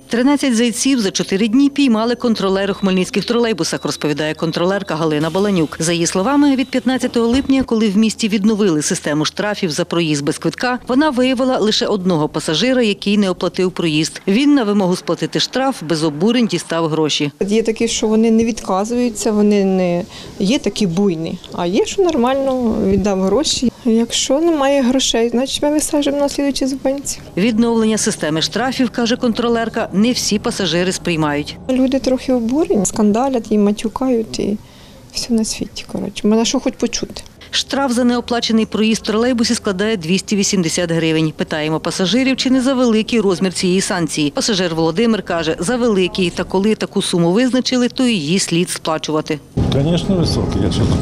13 зайців за 4 дні піймали контролери у хмельницьких тролейбусах, розповідає контролерка Галина Баланюк. За її словами, від 15 липня, коли в місті відновили систему штрафів за проїзд без квитка, вона виявила лише одного пасажира, який не оплатив проїзд. Він на вимогу сплатити штраф без обурень дістав гроші. Є такі, що вони не відказуються, вони не є такі буйні, а є, що нормально віддав гроші. Якщо немає грошей, значить ми висаджуємо на слідуючій зупинці. Відновлення системи штрафів, каже контролерка, не всі пасажири сприймають. Люди трохи обурені, скандалять і матюкають, і все на світі. Мене що хоч почути. Штраф за неоплачений проїзд в тролейбусі складає 280 гривень. Питаємо пасажирів, чи не за великий розмір цієї санкції. Пасажир Володимир каже, за великий, та коли таку суму визначили, то її слід сплачувати. Звісно, високий, я чого.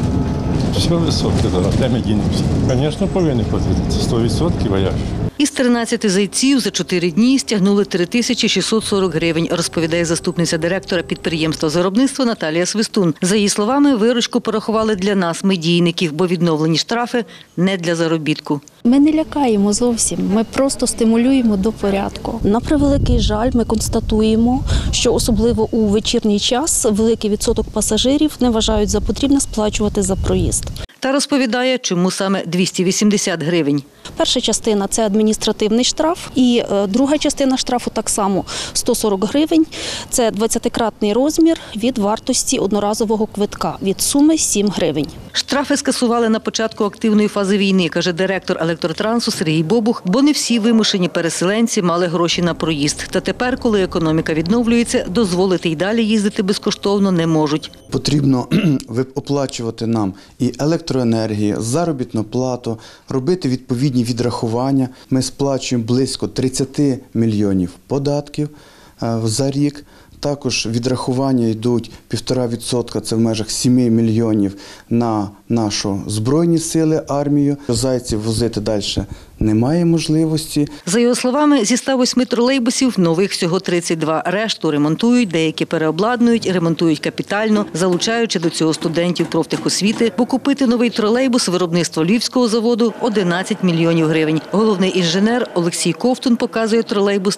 Все високе, де ми дінемося. Звісно, повинні платити. 100%, а я ж. Із 13 зайців за 4 дні стягнули 3640 гривень, розповідає заступниця директора підприємства з виробництва Наталія Свистун. За її словами, виручку порахували для нас, медійників, бо відновлені штрафи не для заробітку. Ми не лякаємо зовсім, ми просто стимулюємо до порядку. На превеликий жаль, ми констатуємо, що особливо у вечірній час великий відсоток пасажирів не вважають за потрібне сплачувати за проїзд. Та розповідає, чому саме 280 гривень. Перша частина – це адміністративний штраф, і друга частина штрафу так само – 140 гривень. Це 20-кратний розмір від вартості одноразового квитка, від суми 7 гривень. Штрафи скасували на початку активної фази війни, каже директор електротрансу Сергій Бобух, бо не всі вимушені переселенці мали гроші на проїзд. Та тепер, коли економіка відновлюється, дозволити й далі їздити безкоштовно не можуть. Потрібно оплачувати нам і електроенергію, заробітну плату, робити відповідні відрахування. Ми сплачуємо близько 30 мільйонів податків за рік. Також відрахування йдуть 1,5%, це в межах 7 мільйонів на нашу Збройні сили, армію. Зайців возити далі немає можливості. За його словами, зі 108 тролейбусів нових всього 32. Решту ремонтують, деякі переобладнують, ремонтують капітально, залучаючи до цього студентів профтехосвіти, бо купити новий тролейбус виробництва Львівського заводу – 11 мільйонів гривень. Головний інженер Олексій Ковтун показує тролейбус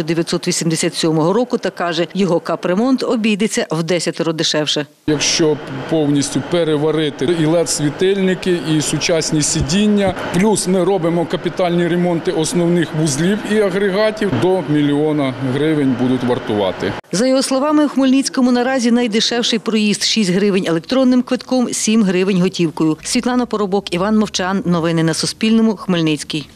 1987 року та каже, його капремонт обійдеться в 10 дешевше. Якщо повністю переварити і LED-світильники, і сучасні сидіння, плюс ми робимо капітальні ремонти основних вузлів і агрегатів, до 1 мільйона гривень будуть вартувати. За його словами, у Хмельницькому наразі найдешевший проїзд – 6 гривень електронним квитком, 7 гривень готівкою. Світлана Поробок, Іван Мовчан. Новини на Суспільному. Хмельницький.